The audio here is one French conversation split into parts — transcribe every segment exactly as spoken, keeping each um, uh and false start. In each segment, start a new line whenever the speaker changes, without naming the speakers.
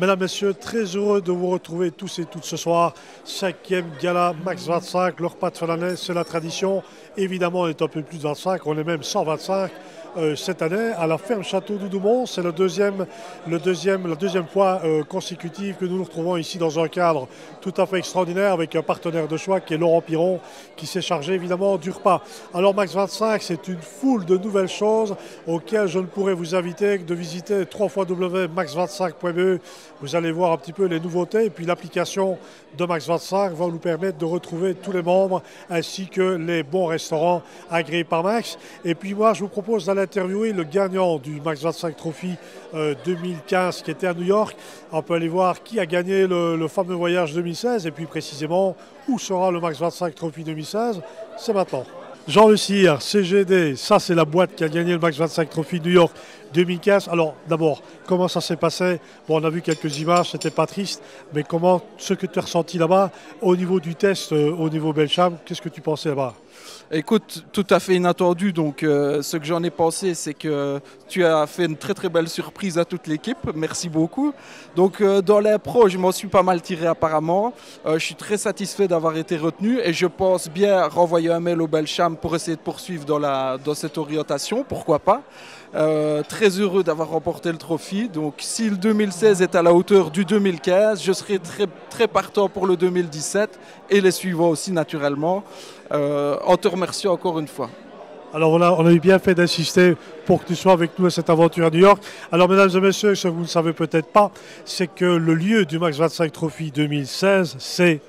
Mesdames, Messieurs, très heureux de vous retrouver tous et toutes ce soir. Cinquième gala Max vingt-cinq, le repas de fin d'année, c'est la tradition. Évidemment, on est un peu plus de vingt-cinq, on est même cent vingt-cinq. Euh, cette année à la ferme Château d'Oudemont. C'est le deuxième, le deuxième, la deuxième fois euh, consécutive que nous nous retrouvons ici dans un cadre tout à fait extraordinaire avec un partenaire de choix qui est Laurent Piron, qui s'est chargé évidemment du repas. Alors Max vingt-cinq, c'est une foule de nouvelles choses auxquelles je ne pourrais vous inviter que de visiter w w w point max vingt-cinq point b e. Vous allez voir un petit peu les nouveautés et puis l'application de Max vingt-cinq va nous permettre de retrouver tous les membres ainsi que les bons restaurants agréés par Max. Et puis moi, je vous propose d'aller interviewer le gagnant du Max vingt-cinq Trophy euh, deux mille quinze qui était à New York. On peut aller voir qui a gagné le, le fameux voyage deux mille seize et puis précisément où sera le Max vingt-cinq Trophy deux mille seize. C'est maintenant. Jean Le Cire, C G D, ça c'est la boîte qui a gagné le Max vingt-cinq Trophy New York deux mille quinze. Alors d'abord, comment ça s'est passé? Bon, on a vu quelques images, c'était pas triste, mais comment, ce que tu as ressenti là-bas, au niveau du test, euh, au niveau Belcham, qu'est-ce que tu pensais là-bas?
Écoute, tout à fait inattendu, donc euh, ce que j'en ai pensé, c'est que tu as fait une très très belle surprise à toute l'équipe, merci beaucoup. Donc euh, dans l'impro, je m'en suis pas mal tiré apparemment, euh, je suis très satisfait d'avoir été retenu et je pense bien renvoyer un mail au Belcham pour essayer de poursuivre dans, la, dans cette orientation, pourquoi pas. Euh, très heureux d'avoir remporté le trophée, donc si le deux mille seize est à la hauteur du deux mille quinze, je serai très, très partant pour le deux mille dix-sept et les suivants aussi naturellement, euh, en te remerciant encore une fois.
Alors on a, on a eu bien fait d'insister pour que tu sois avec nous à cette aventure à New York. Alors mesdames et messieurs, ce que vous ne savez peut-être pas, c'est que le lieu du Max vingt-cinq Trophy deux mille seize, c'est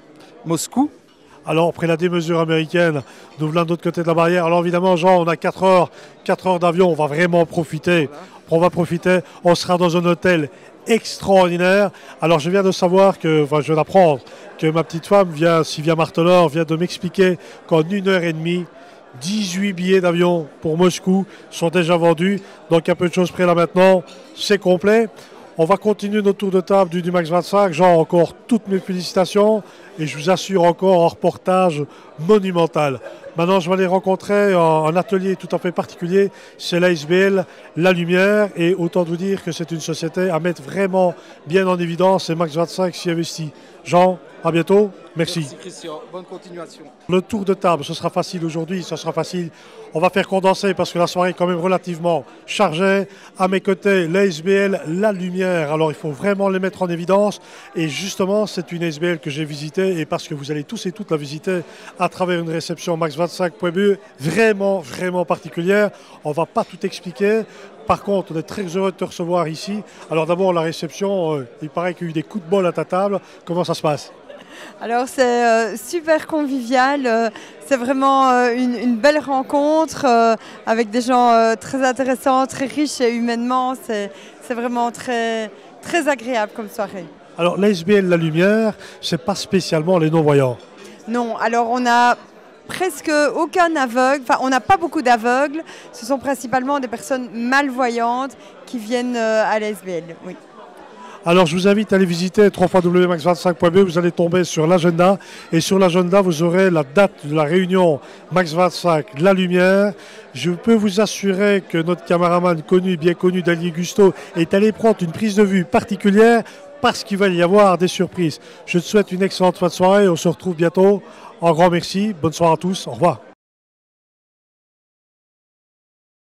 Moscou.
Alors, après la démesure américaine, nous venons de l'autre côté de la barrière. Alors, évidemment, Jean, on a quatre heures, quatre heures d'avion. On va vraiment profiter. Voilà. On va profiter. On sera dans un hôtel extraordinaire. Alors, je viens de savoir que, enfin, je viens d'apprendre que ma petite femme, vient, Sylvia Martelor, vient de m'expliquer qu'en une heure et demie, dix-huit billets d'avion pour Moscou sont déjà vendus. Donc, un peu de choses près là maintenant. C'est complet. On va continuer notre tour de table du, du Max vingt-cinq. Jean, encore toutes mes félicitations. Et je vous assure encore un reportage monumental. Maintenant, je vais aller rencontrer un, un atelier tout à fait particulier. C'est l'A S B L La Lumière. Et autant vous dire que c'est une société à mettre vraiment bien en évidence. Et Max vingt-cinq s'y investit. Jean, à bientôt. Merci.
Merci Christian. Bonne continuation.
Le tour de table, ce sera facile aujourd'hui. Ce sera facile. On va faire condenser parce que la soirée est quand même relativement chargée. À mes côtés, l'A S B L La Lumière. Alors, il faut vraiment les mettre en évidence. Et justement, c'est une A S B L que j'ai visitée. Et parce que vous allez tous et toutes la visiter à travers une réception max vingt-cinq point b e vraiment, vraiment particulière. On ne va pas tout expliquer. Par contre, on est très heureux de te recevoir ici. Alors d'abord, la réception, euh, il paraît qu'il y a eu des coups de bol à ta table. Comment ça se passe?
Alors c'est euh, super convivial, euh, c'est vraiment euh, une, une belle rencontre euh, avec des gens euh, très intéressants, très riches et humainement, c'est vraiment très, très agréable comme soirée.
Alors l'A S B L La Lumière, c'est pas spécialement les non-voyants?
Non, alors on a presque aucun aveugle, enfin on n'a pas beaucoup d'aveugles, ce sont principalement des personnes malvoyantes qui viennent euh, à l'A S B L, oui.
Alors je vous invite à aller visiter w w w point max vingt-cinq point b e, vous allez tomber sur l'agenda et sur l'agenda vous aurez la date de la réunion Max vingt-cinq La Lumière. Je peux vous assurer que notre caméraman connu, bien connu, Daniel Gusto, est allé prendre une prise de vue particulière parce qu'il va y avoir des surprises. Je te souhaite une excellente fin de soirée, on se retrouve bientôt. Un grand merci, bonne soirée à tous, au revoir.